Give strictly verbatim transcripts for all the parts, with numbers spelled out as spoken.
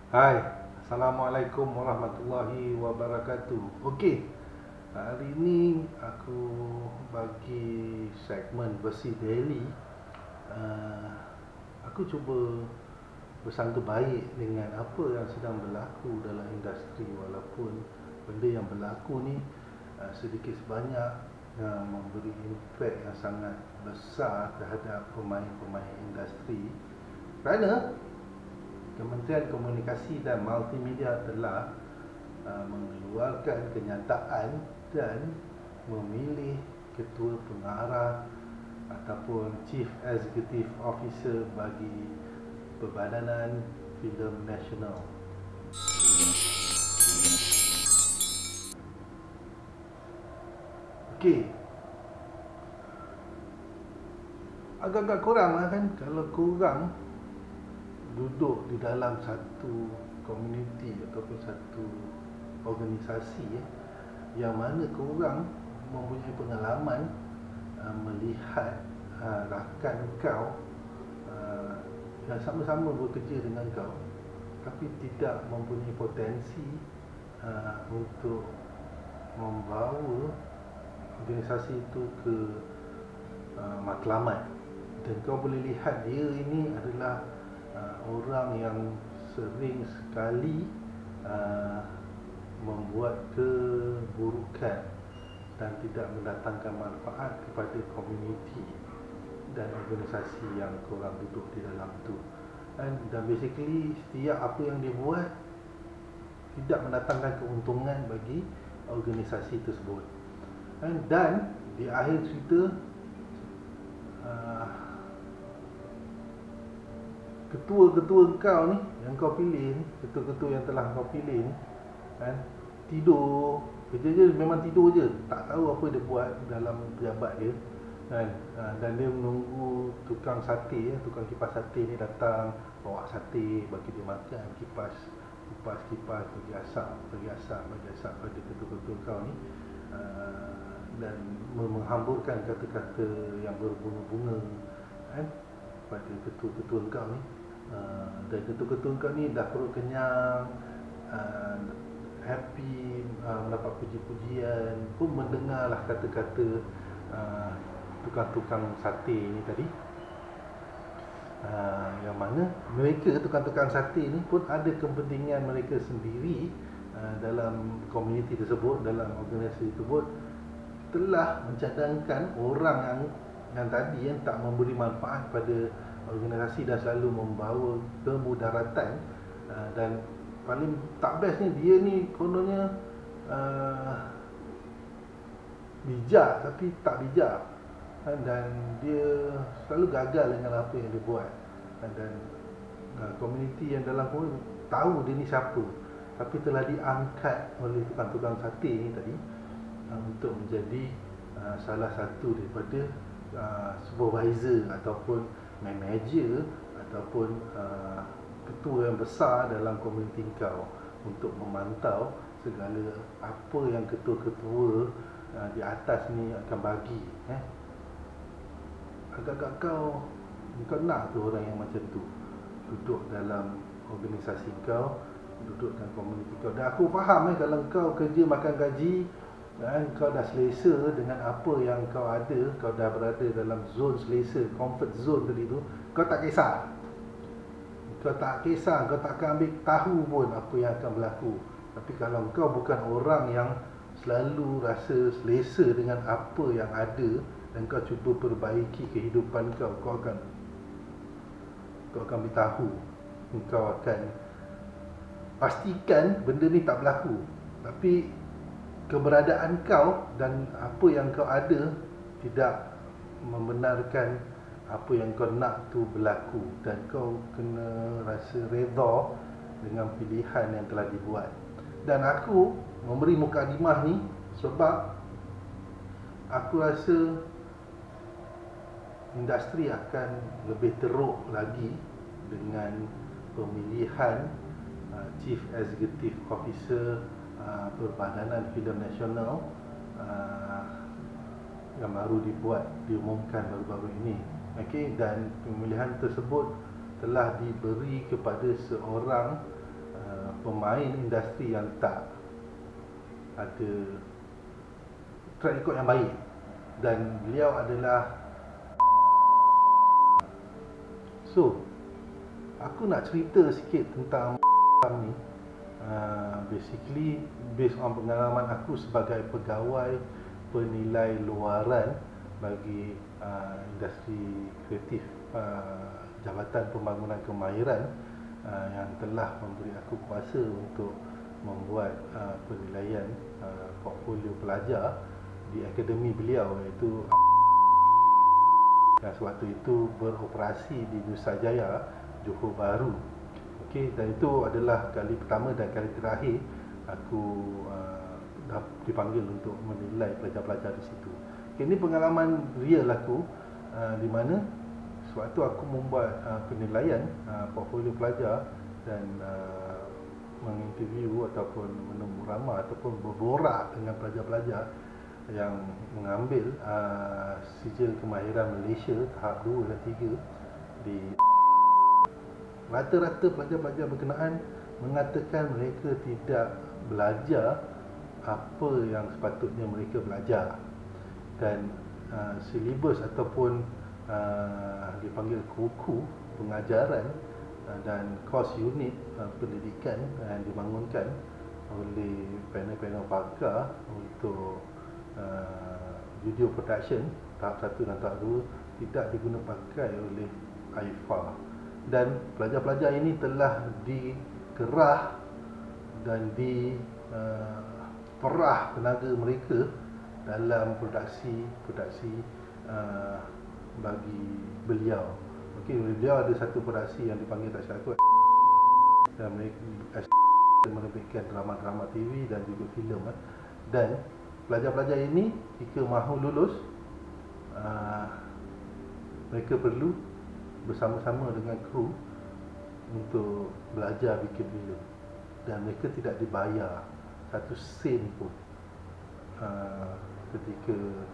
Hai, Assalamualaikum warahmatullahi wabarakatuh. Okey, hari ini aku bagi segmen versi daily. uh, Aku cuba bersangka baik dengan apa yang sedang berlaku dalam industri, walaupun benda yang berlaku ni uh, sedikit sebanyak uh, memberi impak yang sangat besar terhadap pemain-pemain industri, kerana Kementerian Komunikasi dan Multimedia telah uh, mengeluarkan kenyataan dan memilih ketua pengarah ataupun Chief Executive Officer bagi Perbadanan Filem Nasional. Okey, agak-agak kurang lah kan kalau kurang duduk di dalam satu komuniti ataupun satu organisasi eh, yang mana korang mempunyai pengalaman uh, melihat uh, rakan kau uh, yang sama-sama bekerja dengan kau tapi tidak mempunyai potensi uh, untuk membawa organisasi itu ke uh, matlamat, dan kau boleh lihat dia ini adalah uh, orang yang sering sekali uh, membuat keburukan dan tidak mendatangkan manfaat kepada komuniti dan organisasi yang korang duduk di dalam tu. Dan, dan basically setiap apa yang dia buat tidak mendatangkan keuntungan bagi organisasi tersebut. Dan, dan di akhir cerita uh, ketua-ketua kau ni yang kau pilih ni, ketua-ketua yang telah kau pilih ni kan, tidur, kerja je memang tidur je, tak tahu apa dia buat dalam pejabat dia kan. Ha, dan dia menunggu tukang sate, tukang kipas sate ni datang bawa sate bagi dia makan, kipas kipas kipas bagi asap, bagi asap, bagi asap pada ketua-ketua kau ni, uh, dan menghamburkan kata-kata yang berbunga-bunga kan pada ketua-ketua kau ni. Uh, dan ketua-ketua kau ni dah perut kenyang, uh, happy, uh, mendapat puji-pujian, pun mendengarlah kata-kata uh, tukang-tukang sate ni tadi, uh, yang mana mereka tukang-tukang sate ni pun ada kepentingan mereka sendiri uh, dalam komuniti tersebut, dalam organisasi tersebut, telah mencadangkan orang yang yang tadi yang tak memberi manfaat pada organisasi dan selalu membawa kemudaratan, uh, dan paling tak bestnya dia ni kononnya uh, bijak tapi tak bijak, dan dia selalu gagal dengan apa yang dia buat, dan uh, komuniti yang dalam komuniti tahu dia ni siapa, tapi telah diangkat oleh tukang-tukang sate ni tadi uh, untuk menjadi uh, salah satu daripada uh, supervisor ataupun manager ataupun uh, ketua yang besar dalam komuniti kau, untuk memantau segala apa yang ketua-ketua uh, di atas ni akan bagi eh. Agak-agak kau kau nak tu orang yang macam tu duduk dalam organisasi kau, duduk dalam komuniti kau. Dan aku faham eh, kalau kau kerja makan gaji dan kau dah selesa dengan apa yang kau ada, kau dah berada dalam zon selesa, comfort zone tadi tu, kau tak kisah. Kau tak kisah, kau tak akan ambil tahu pun apa yang akan berlaku. Tapi kalau kau bukan orang yang selalu rasa selesa dengan apa yang ada dan kau cuba perbaiki kehidupan kau, kau akan kau akan beritahu, kau akan pastikan benda ni tak berlaku. Tapi keberadaan kau dan apa yang kau ada tidak membenarkan apa yang kau nak tu berlaku, dan kau kena rasa redha dengan pilihan yang telah dibuat. Dan aku memberi mukadimah ni sebab aku rasa industri akan lebih teruk lagi dengan pemilihan uh, Chief Executive Officer uh, Perbadanan Filem Nasional uh, yang baru dibuat, diumumkan baru-baru ini. Okey, dan pemilihan tersebut telah diberi kepada seorang uh, pemain industri yang tak ada track record yang baik, dan beliau adalah so aku nak cerita sikit tentang ni. Uh, basically based on pengalaman aku sebagai pegawai penilai luaran bagi uh, industri kreatif, uh, Jabatan Pembangunan Kemahiran uh, yang telah memberi aku kuasa untuk membuat uh, penilaian uh, portfolio pelajar di akademi beliau, iaitu yang sewaktu itu beroperasi di Nusajaya, Johor Bahru. Okey, dan itu adalah kali pertama dan kali terakhir aku uh, dah dipanggil untuk menilai pelajar-pelajar di situ. Okay, ini pengalaman real aku, uh, di mana sewaktu aku membuat uh, penilaian uh, portfolio pelajar dan uh, menginterview ataupun menemu ramah ataupun berborak dengan pelajar-pelajar yang mengambil uh, sijil kemahiran Malaysia tahap dua dan tiga, di rata-rata pelajar-pelajar berkenaan mengatakan mereka tidak belajar apa yang sepatutnya mereka belajar, dan uh, silibus ataupun uh, dipanggil kuku pengajaran uh, dan kos unit uh, pendidikan yang dibangunkan oleh panel-panel pakar untuk uh, video production tahap satu dan tahap dua tidak diguna pakai oleh A I F A, dan pelajar-pelajar ini telah dikerah dan di uh, perah tenaga mereka dalam produksi-produksi uh, bagi beliau. Okey, beliau ada satu produksi yang dipanggil tak silap aku, dan mereka menerbitkan drama-drama T V dan juga filem, eh. Dan pelajar-pelajar ini jika mahu lulus, uh, mereka perlu bersama-sama dengan kru untuk belajar bikin filem, dan mereka tidak dibayar satu sen pun uh, ketika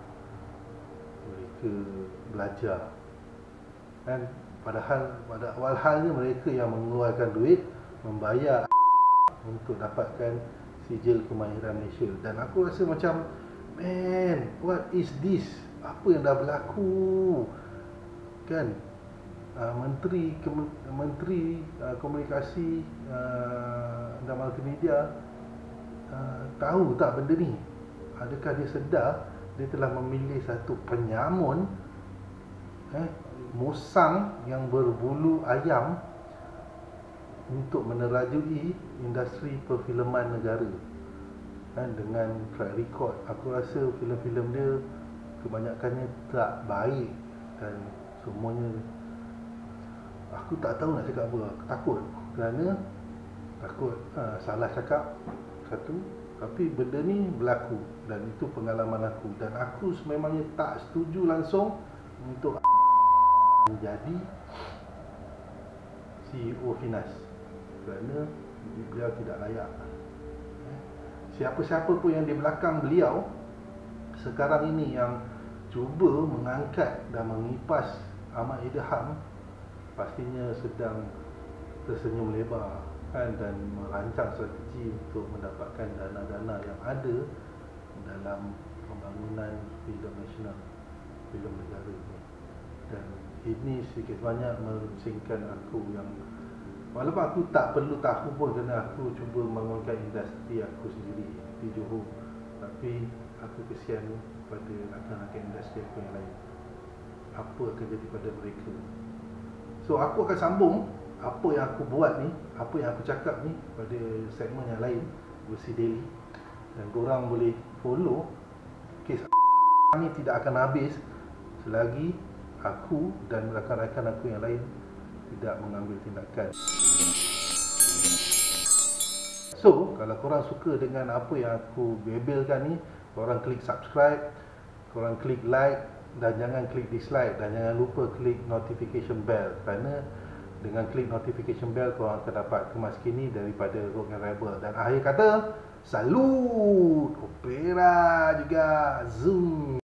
mereka belajar. Dan padahal pada awal halnya mereka yang mengeluarkan duit membayar untuk dapatkan sijil kemahiran Malaysia. Dan aku rasa macam, man, what is this? Apa yang dah berlaku? Kan? Uh, Menteri Menteri uh, Komunikasi uh, dan Multimedia uh, tahu tak benda ni? Adakah dia sedar dia telah memilih satu penyamun, eh, musang yang berbulu ayam untuk menerajui industri perfilman negara, kan, dengan track record. Aku rasa filem-filem dia kebanyakannya tak baik, dan semuanya aku tak tahu nak cakap apa. Aku takut kerana takut ha, salah cakap satu, tapi benda ni berlaku dan itu pengalaman aku, dan aku sememangnya tak setuju langsung untuk menjadi C E O Finas, kerana beliau tidak layak. Siapa-siapa pun yang di belakang beliau sekarang ini yang cuba mengangkat dan mengipas Ahmad Idham pastinya sedang tersenyum lebar, kan, dan merancang strategi untuk mendapatkan dana-dana yang ada dalam pembangunan filem nasional, filem negara ni. Dan ini sedikit banyak merunsingkan aku, yang walaupun aku tak perlu tahu pun kerana aku cuba membangunkan industri aku sendiri di Johor, tapi aku kesian pada rakan-rakan industri aku yang lain. Apa akan jadi pada mereka? So aku akan sambung apa yang aku buat ni, apa yang aku cakap ni pada segmen yang lain, Bersih Daily, dan korang boleh follow. Kes ni tidak akan habis selagi aku dan rakan-rakan aku yang lain tidak mengambil tindakan. So kalau korang suka dengan apa yang aku bebelkan ni, korang klik subscribe, korang klik like, dan jangan klik dislike, dan jangan lupa klik notification bell, kerana dengan klik notification bell korang akan dapat kemas kini daripada Rogue and Rebel. Dan akhir kata, salut Opera juga, zoom.